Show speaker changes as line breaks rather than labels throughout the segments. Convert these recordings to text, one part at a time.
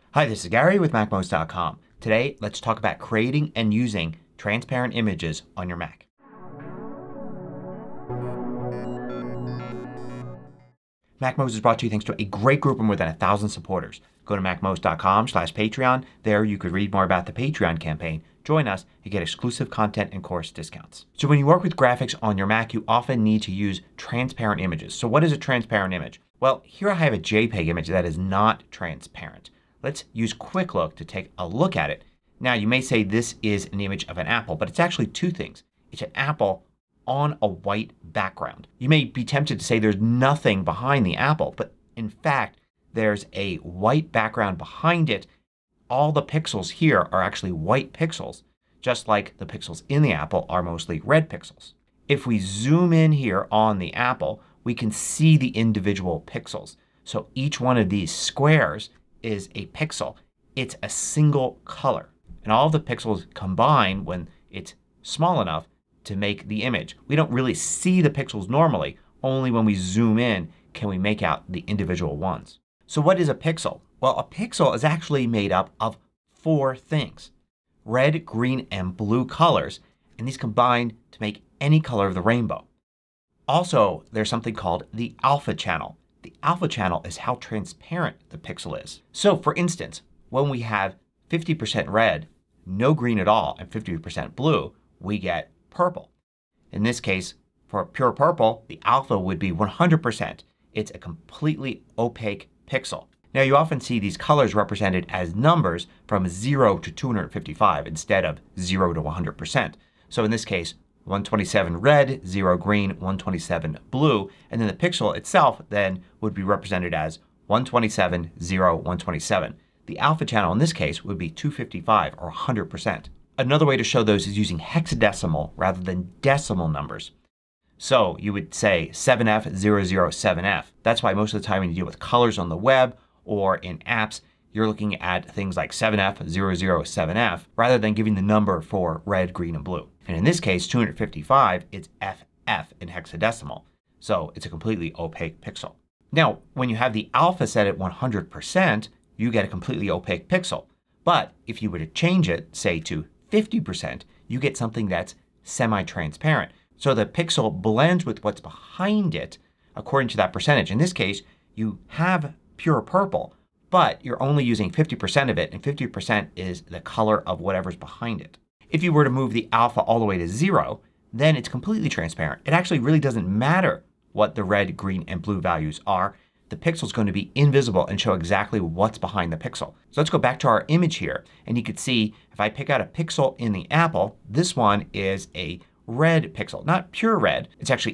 Hi, this is Gary with MACMOST.com. Today let's talk about creating and using transparent images on your Mac. MACMOST is brought to you thanks to a great group of more than 1,000 supporters. Go to MACMOST.com/Patreon. There you could read more about the Patreon campaign, join us, and get exclusive content and course discounts. So when you work with graphics on your Mac you often need to use transparent images. So what is a transparent image? Well, here I have a JPEG image that is not transparent. Let's use Quick Look to take a look at it. Now you may say this is an image of an apple, but it's actually two things. It's an apple on a white background. You may be tempted to say there's nothing behind the apple, but in fact there's a white background behind it. All the pixels here are actually white pixels, just like the pixels in the apple are mostly red pixels. If we zoom in here on the apple we can see the individual pixels. So each one of these squares is a pixel. It's a single color. And all of the pixels combine when it's small enough to make the image. We don't really see the pixels normally. Only when we zoom in can we make out the individual ones. So what is a pixel? Well, a pixel is actually made up of four things. Red, green, and blue colors. And these combine to make any color of the rainbow. Also, there's something called the alpha channel. The alpha channel is how transparent the pixel is. So for instance, when we have 50% red, no green at all, and 50% blue, we get purple. In this case, for pure purple, the alpha would be 100%. It's a completely opaque pixel. Now you often see these colors represented as numbers from 0 to 255 instead of 0 to 100%. So in this case 127 red, 0 green, 127 blue, and then the pixel itself then would be represented as 127, 0, 127. The alpha channel in this case would be 255 or 100%. Another way to show those is using hexadecimal rather than decimal numbers. So you would say 7F007F. That's why most of the time when you deal with colors on the web or in apps you're looking at things like 7F007F rather than giving the number for red, green, and blue. And in this case 255 it's FF in hexadecimal. So it's a completely opaque pixel. Now when you have the alpha set at 100% you get a completely opaque pixel. But if you were to change it, say to 50%, you get something that's semi-transparent. So the pixel blends with what's behind it according to that percentage. In this case you have pure purple, but you're only using 50% of it and 50% is the color of whatever's behind it. If you were to move the alpha all the way to 0, then it's completely transparent. It actually really doesn't matter what the red, green, and blue values are. The pixel is going to be invisible and show exactly what's behind the pixel. So let's go back to our image here and you can see if I pick out a pixel in the apple, this one is a red pixel. Not pure red. It's actually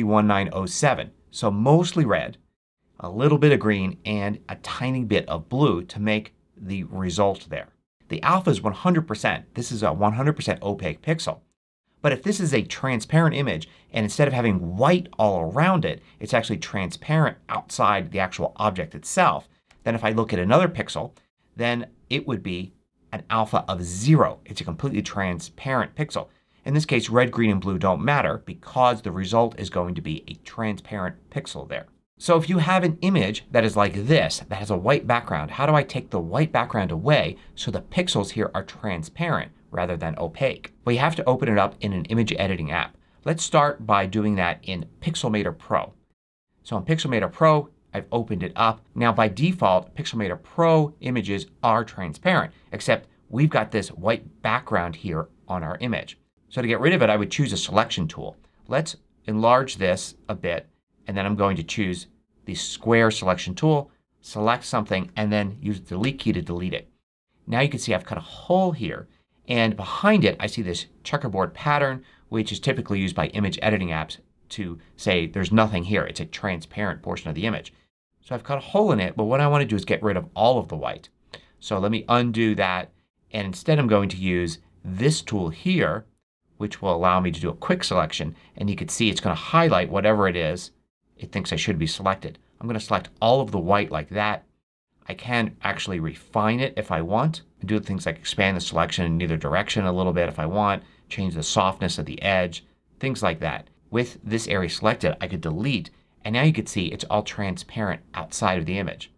A31907. So mostly red, a little bit of green, and a tiny bit of blue to make the result there. The alpha is 100%. This is a 100% opaque pixel. But if this is a transparent image and instead of having white all around it it's actually transparent outside the actual object itself, then if I look at another pixel then it would be an alpha of 0. It's a completely transparent pixel. In this case red, green, and blue don't matter because the result is going to be a transparent pixel there. So if you have an image that is like this that has a white background, how do I take the white background away so the pixels here are transparent rather than opaque? Well, you have to open it up in an image editing app. Let's start by doing that in Pixelmator Pro. So in Pixelmator Pro I've opened it up. Now by default Pixelmator Pro images are transparent except we've got this white background here on our image. So to get rid of it I would choose a selection tool. Let's enlarge this a bit and then I'm going to choose the square selection tool, select something, and then use the delete key to delete it. Now you can see I've cut a hole here and behind it I see this checkerboard pattern which is typically used by image editing apps to say there's nothing here. It's a transparent portion of the image. So I've cut a hole in it but what I want to do is get rid of all of the white. So let me undo that and instead I'm going to use this tool here which will allow me to do a quick selection and you can see it's going to highlight whatever it is it thinks I should be selected. I'm going to select all of the white like that. I can actually refine it if I want and do things like expand the selection in either direction a little bit if I want, change the softness of the edge, things like that. With this area selected I could delete and now you can see it's all transparent outside of the image.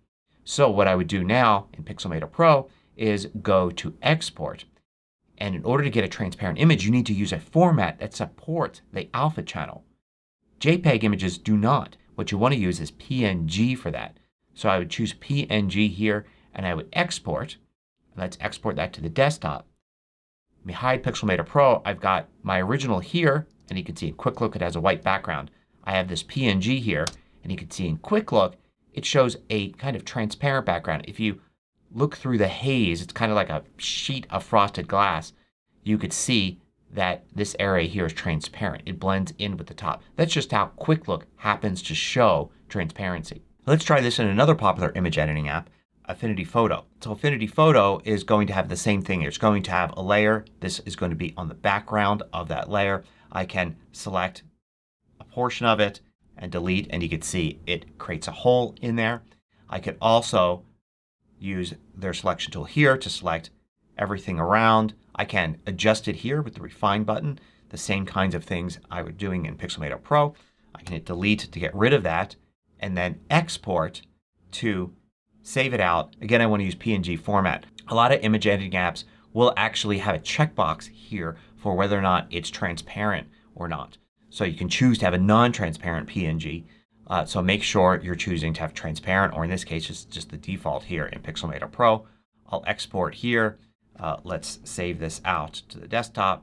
So what I would do now in Pixelmator Pro is go to Export. And in order to get a transparent image you need to use a format that supports the alpha channel. JPEG images do not. What you want to use is PNG for that. So I would choose PNG here and I would export. Let's export that to the desktop. Let me hide Pixelmator Pro. I've got my original here and you can see in Quick Look it has a white background. I have this PNG here and you can see in Quick Look it shows a kind of transparent background. If you look through the haze, it's kind of like a sheet of frosted glass. You could see that this area here is transparent. It blends in with the top. That's just how Quick Look happens to show transparency. Let's try this in another popular image editing app, Affinity Photo. So Affinity Photo is going to have the same thing. It's going to have a layer. This is going to be on the background of that layer. I can select a portion of it and delete and you can see it creates a hole in there. I could also use their selection tool here to select everything around. I can adjust it here with the refine button. The same kinds of things I was doing in Pixelmator Pro. I can hit delete to get rid of that and then export to save it out. Again I want to use PNG format. A lot of image editing apps will actually have a checkbox here for whether or not it's transparent or not. So you can choose to have a non-transparent PNG. So make sure you're choosing to have transparent, or in this case it's just the default here in Pixelmator Pro. I'll export here. Let's save this out to the desktop.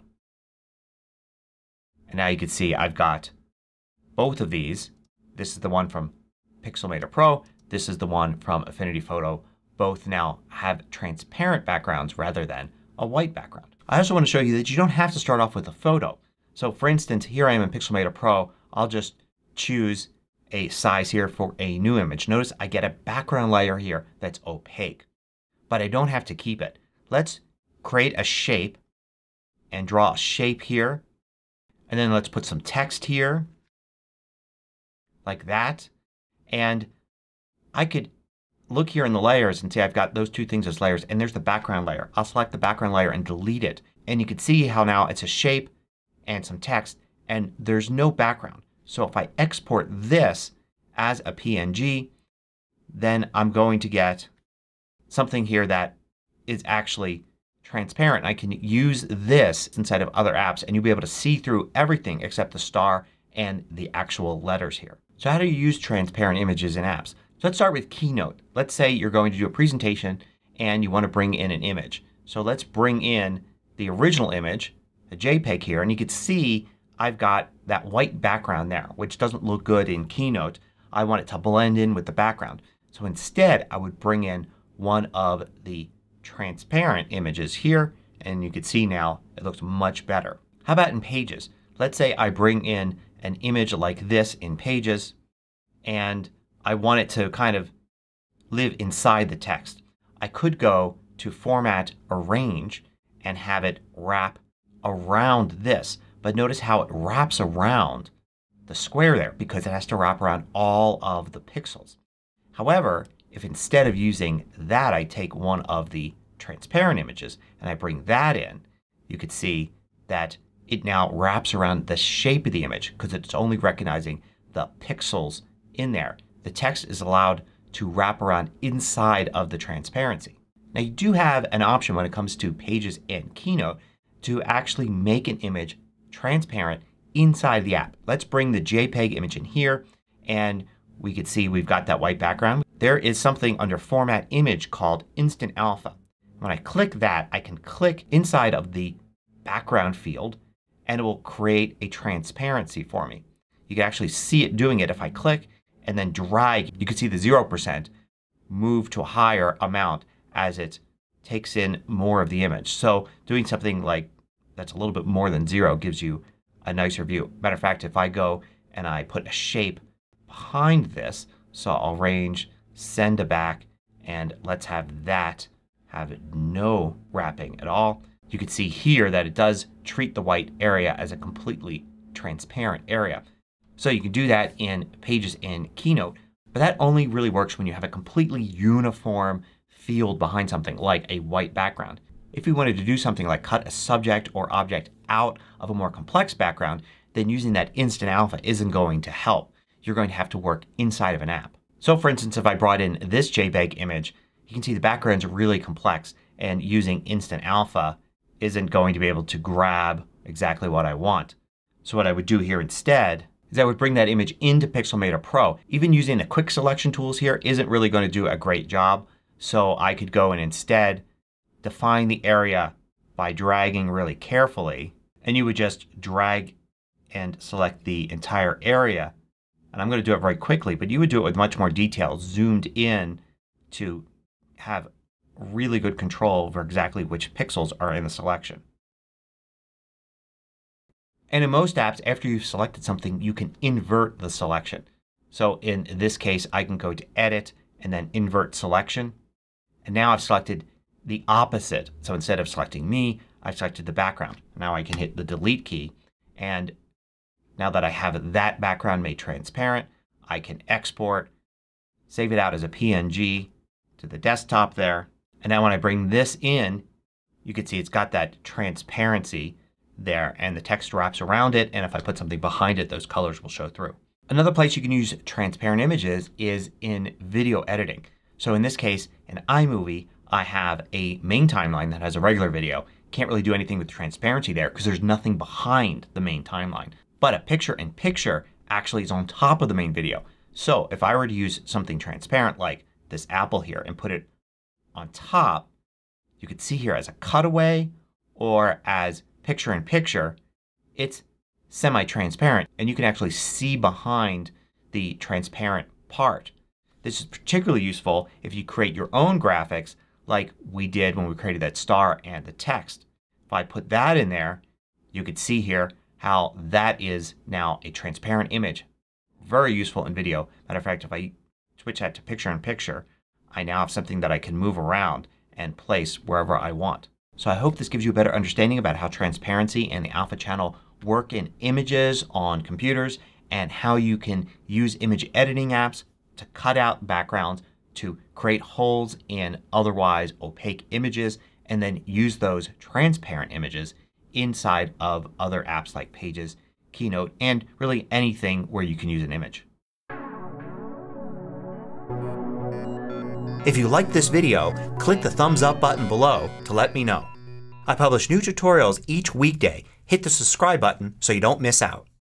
And now you can see I've got both of these. This is the one from Pixelmator Pro. This is the one from Affinity Photo. Both now have transparent backgrounds rather than a white background. I also want to show you that you don't have to start off with a photo. So for instance here I am in Pixelmator Pro. I'll just choose a size here for a new image. Notice I get a background layer here that's opaque. But I don't have to keep it. Let's create a shape and draw a shape here. And then let's put some text here like that. And I could look here in the layers and see I've got those two things as layers and there's the background layer. I'll select the background layer and delete it. And you can see how now it's a shape and some text and there's no background. So if I export this as a PNG then I'm going to get something here that is actually transparent. I can use this inside of other apps and you'll be able to see through everything except the star and the actual letters here. So how do you use transparent images in apps? So let's start with Keynote. Let's say you're going to do a presentation and you want to bring in an image. So let's bring in the original image, a JPEG here, and you can see I've got that white background there which doesn't look good in Keynote. I want it to blend in with the background. So instead I would bring in one of the transparent images here and you can see now it looks much better. How about in Pages? Let's say I bring in an image like this in Pages and I want it to kind of live inside the text. I could go to Format, Arrange and have it wrap around this. But notice how it wraps around the square there because it has to wrap around all of the pixels. However, if instead of using that I take one of the transparent images and I bring that in, you could see that it now wraps around the shape of the image because it's only recognizing the pixels in there. The text is allowed to wrap around inside of the transparency. Now you do have an option when it comes to Pages and Keynote to actually make an image transparent inside the app. Let's bring the JPEG image in here and we can see we've got that white background. There is something under Format Image called Instant Alpha. When I click that I can click inside of the background field and it will create a transparency for me. You can actually see it doing it if I click and then drag. You can see the 0% move to a higher amount as it takes in more of the image. So doing something like that's a little bit more than 0 gives you a nicer view. Matter of fact, if I go and I put a shape behind this, so I'll range, send to back, and let's have that have no wrapping at all. You can see here that it does treat the white area as a completely transparent area. So you can do that in Pages and Keynote, but that only really works when you have a completely uniform field behind something like a white background. If you wanted to do something like cut a subject or object out of a more complex background, then using that Instant Alpha isn't going to help. You're going to have to work inside of an app. So for instance, if I brought in this JPEG image, you can see the background's really complex and using Instant Alpha isn't going to be able to grab exactly what I want. So what I would do here instead is I would bring that image into Pixelmator Pro. Even using the quick selection tools here isn't really going to do a great job. So I could go and instead define the area by dragging really carefully, and you would just drag and select the entire area. And I'm going to do it very quickly, but you would do it with much more detail, zoomed in to have really good control over exactly which pixels are in the selection. And in most apps, after you've selected something, you can invert the selection. So in this case, I can go to Edit and then Invert Selection. And now I've selected the opposite. So instead of selecting me, I've selected the background. Now I can hit the Delete key. And now that I have that background made transparent, I can export, save it out as a PNG to the desktop there. And now when I bring this in, you can see it's got that transparency there and the text wraps around it, and if I put something behind it those colors will show through. Another place you can use transparent images is in video editing. So in this case in iMovie I have a main timeline that has a regular video. Can't really do anything with transparency there because there's nothing behind the main timeline. But a picture-in-picture actually is on top of the main video. So if I were to use something transparent like this apple here and put it on top, you could see here as a cutaway or as picture-in-picture, it's semi-transparent and you can actually see behind the transparent part. This is particularly useful if you create your own graphics like we did when we created that star and the text. If I put that in there, you could see here how that is now a transparent image. Very useful in video. Matter of fact, if I switch that to picture-in-picture, I now have something that I can move around and place wherever I want. So I hope this gives you a better understanding about how transparency and the alpha channel work in images on computers and how you can use image editing apps to cut out backgrounds, to create holes in otherwise opaque images, and then use those transparent images inside of other apps like Pages, Keynote, and really anything where you can use an image. If you liked this video, click the thumbs up button below to let me know. I publish new tutorials each weekday. Hit the subscribe button so you don't miss out.